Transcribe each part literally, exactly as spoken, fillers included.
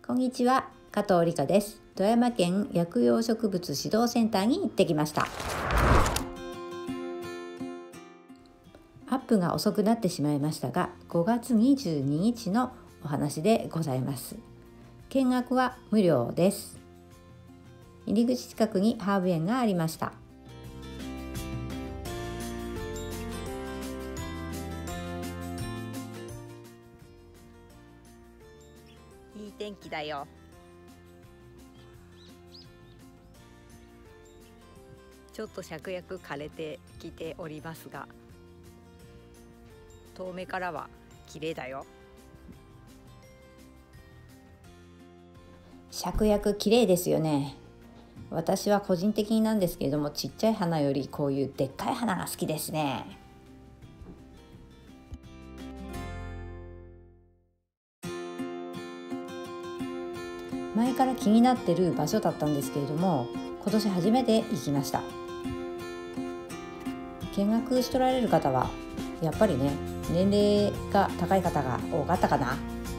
こんにちは、加藤理香です。富山県薬用植物指導センターに行ってきました。アップが遅くなってしまいましたが、ごがつにじゅうににちのお話でございます。見学は無料です。入り口近くにハーブ園がありました。 いい天気だよ。ちょっと芍薬枯れてきておりますが、遠目からは綺麗だよ。 芍薬綺麗ですよね。私は個人的になんですけれども、ちっちゃい花よりこういうでっかい花が好きですね。前から気になってる場所だったんですけれども、今年初めて行きました。見学しとられる方はやっぱりね、年齢が高い方が多かったかな。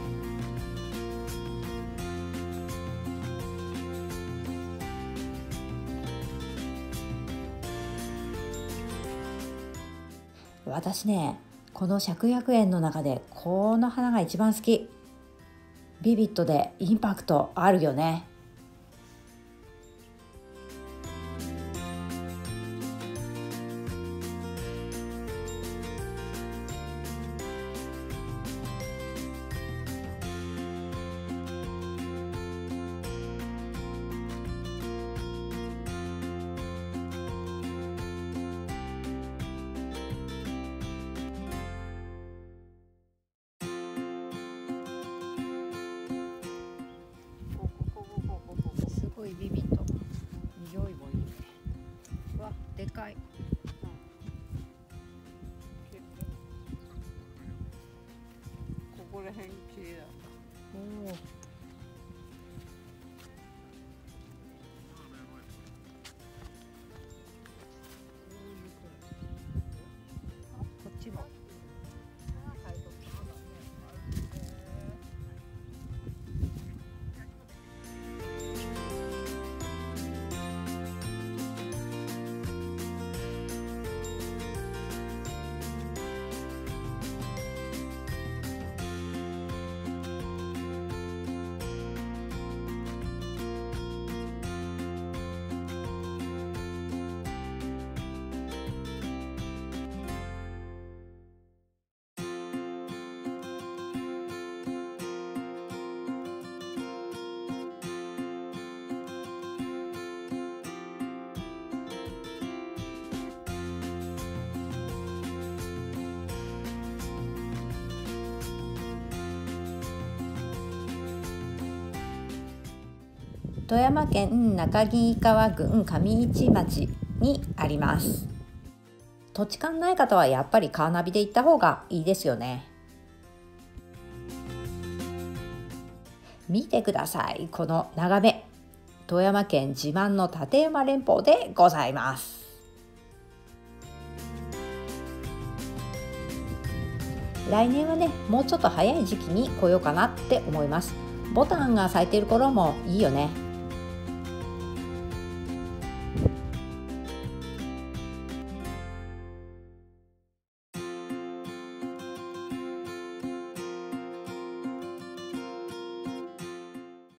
私ね、この芍薬園の中でこの花が一番好き。ビビッドでインパクトあるよね。 すごいビビッと匂いもいいね。うわ、でかい。 ここら辺綺麗だ。 おお。こっちも。 富山県中木川郡上市町にあります。土地勘ない方はやっぱりカーナビで行った方がいいですよね。見てください、この眺め。富山県自慢の立山連峰でございます。来年はね、もうちょっと早い時期に来ようかなって思います。ボタンが咲いている頃もいいよね。